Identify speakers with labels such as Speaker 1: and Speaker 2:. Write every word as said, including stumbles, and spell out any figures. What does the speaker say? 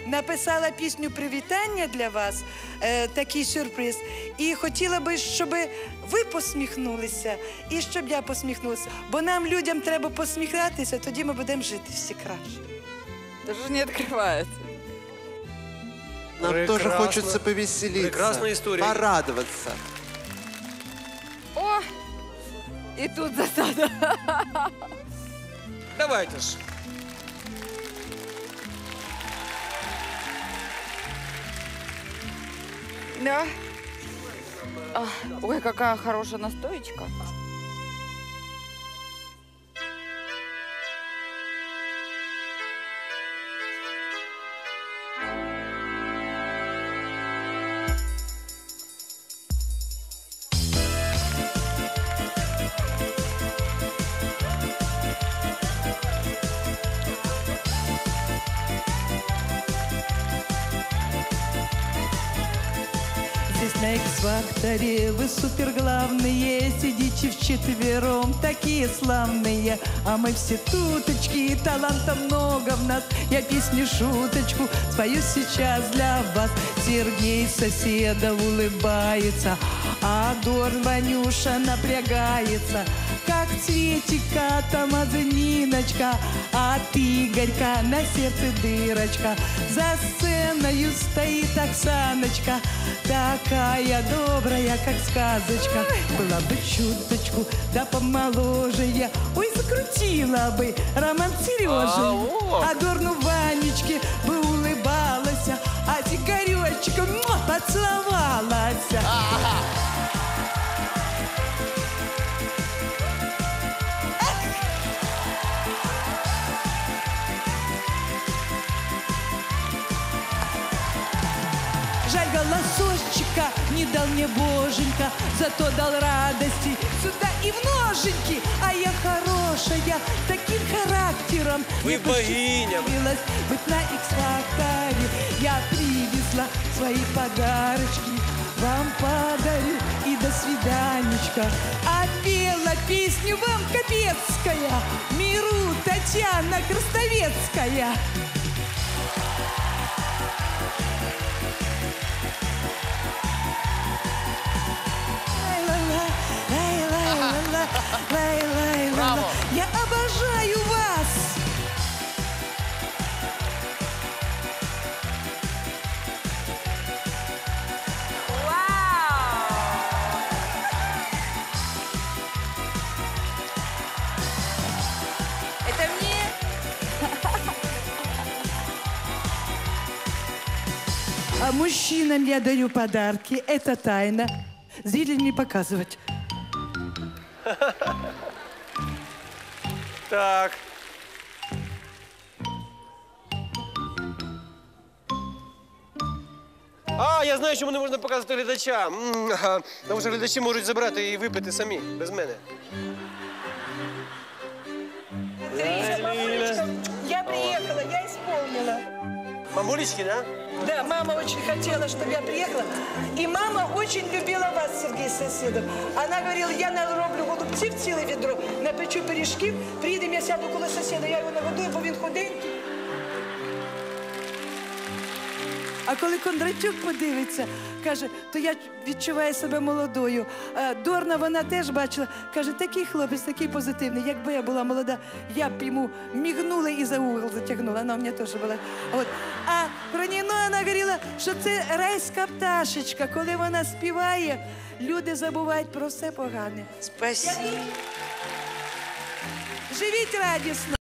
Speaker 1: написала пісню привітання для вас, е, такий сюрприз. І хотіла би, щоб ви посміхнулися і щоб я посміхнулася. Бо нам, людям, треба посміхатися, тоді ми будемо жити всі краще.
Speaker 2: Даже не открывается.
Speaker 3: Нам
Speaker 4: Прекрасно.
Speaker 3: тоже хочется повеселиться.
Speaker 4: Прекрасная история.
Speaker 3: Порадоваться.
Speaker 2: О! И тут засада.
Speaker 4: Давайте ж.
Speaker 2: Да. А, ой, какая хорошая настоечка.
Speaker 1: Здесь на Икс-факторе вы супер главные, сидите вчетвером, такие славные. А мы все туточки, таланта много в нас. Я песню шуточку спою сейчас для вас. Сергей соседа улыбается, а Дорн Ванюша напрягается. Как цветика там Ниночка, а ты, Игорька, на сердце дырочка. За сценою стоит Оксаночка, такая добрая, как сказочка. Была бы чуточку, да помоложе я, ой, закрутила бы роман с Сережей. А Дорну Ванечке бы улыбалась, а с Игоречком поцеловалась. Жаль, голосочка не дал мне боженька, зато дал радости сюда и в ноженьки. А я хорошая, таким характером.
Speaker 4: Вы богиня.
Speaker 1: Быть на Икс-факторе. Я привезла свои подарочки, вам подарю и до свиданечка. А пела песню вам Капецкая, миру Татьяна Красновецкая.
Speaker 4: Браво!
Speaker 1: Я обожаю вас!
Speaker 2: Это мне?
Speaker 1: А мужчинам я даю подарки. Это тайна. Зрителям не показывать.
Speaker 4: Так. А, я знаю, чому не можна показувати глядачам. М, ага. Тому що глядачі можуть забрати і випити самі, без мене.
Speaker 1: Мамулечка, я приехала, я исполнила.
Speaker 4: Мамулечки, да?
Speaker 1: Да, мама очень хотела, чтобы я приехала. И мама очень любила вас, Сергей Соседов. Она говорила, я нароблю голубців ціле відро, напечу пиріжків, приїдемо, я сяду коло сусіда, я його нагодую, бо він худенький. А коли Кондратюк подивиться, каже, то я відчуваю себе молодою. А Дорна, вона теж бачила, каже, такий хлопець, такий позитивний. Якби я була молода, я б йому мігнула і за угол затягнула. Вона у мене теж була. От. А про Ніну вона говорила, що це райська пташечка. Коли вона співає, люди забувають про все погане.
Speaker 5: Спасибо.
Speaker 1: Живіть радісно.